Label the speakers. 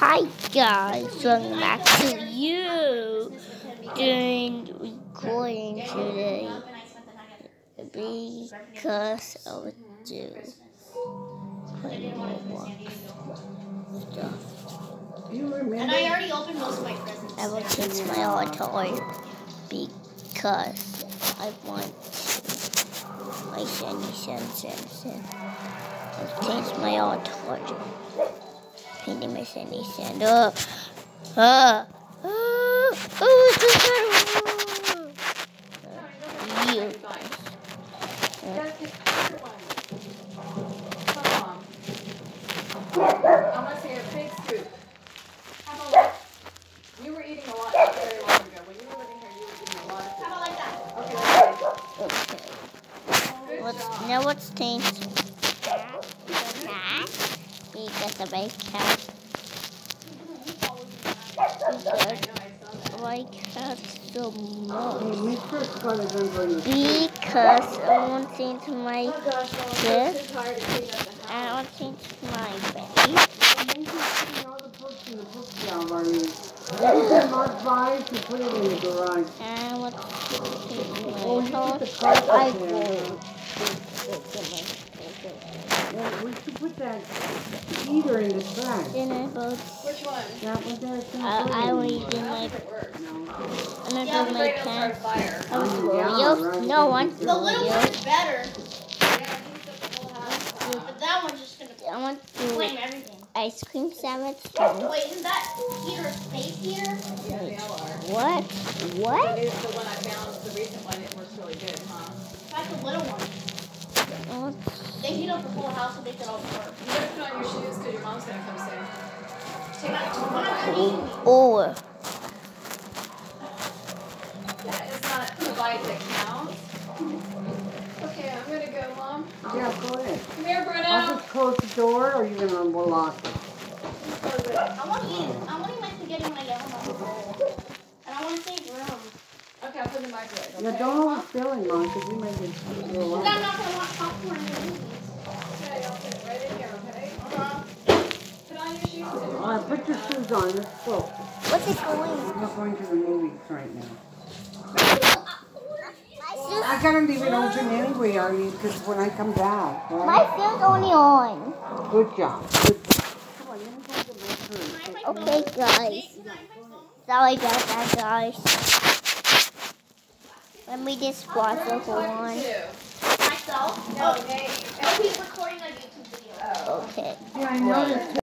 Speaker 1: Hi guys, welcome back to you doing recording today because I would do playing Roblox stuff.
Speaker 2: And I already opened most of my presents.
Speaker 1: I will change my avatar because I want my Sandy. I've changed my avatar. Painting my Sandy Sand. Oh, you.
Speaker 3: I'm going to say a big scoop. How about that? You were eating a lot not very long ago. When you were living here, you were eating a lot of food.
Speaker 2: How about like that?
Speaker 3: Okay,
Speaker 1: Okay. Now what's changed? Because of my cat. Because I cat so much. Because I want to change my this. And I want to change my bed. And I want to change my
Speaker 4: We should put that heater in the trash.
Speaker 3: Which one?
Speaker 4: That one there.
Speaker 1: I already did my. I'm gonna do my pants. I was
Speaker 4: right.
Speaker 1: No one.
Speaker 2: The little one's better. But that one's just gonna flame everything.
Speaker 1: Ice cream sandwich.
Speaker 2: Wait, isn't that heater a space heater?
Speaker 3: Yeah, they all are.
Speaker 1: What? What?
Speaker 3: It is the one I found, the recent one. It works really good, huh?
Speaker 2: That's the little one. They heat up the whole house and make it all work.
Speaker 3: You better put on your shoes because your mom's going to come soon. Take out your
Speaker 1: Or.
Speaker 3: That is not the bite that counts. Okay, I'm going to go, Mom.
Speaker 4: Yeah, go ahead.
Speaker 3: Come here, Bruno.
Speaker 4: I'll just close the door, or you're going to lock it?
Speaker 2: I want to eat my spaghetti when I get home on the roll. And I want to save room.
Speaker 3: Okay, I'll put it in the microwave. Okay?
Speaker 4: Yeah, don't overfill it, Mom, because you may get
Speaker 2: Because I'm not going to want popcorn in the movies.
Speaker 3: Okay, I'll put it right in here, okay? Put on your shoes.
Speaker 4: All right, put your shoes on. Let's go.
Speaker 1: What's it going?
Speaker 4: We're not going to the movies right now. I gotta leave it open anyway, Arnie, because when I come back. Right?
Speaker 1: My phone's only on.
Speaker 4: Good job. Good job. Come on, let me go get my phone.
Speaker 1: Okay, guys. Sorry about that, guys. Let me just watch the whole one.
Speaker 2: Myself?
Speaker 3: No, Nate.
Speaker 2: Oh, he's recording a YouTube video.
Speaker 3: Oh.
Speaker 1: Okay.
Speaker 4: Yeah, I noticed.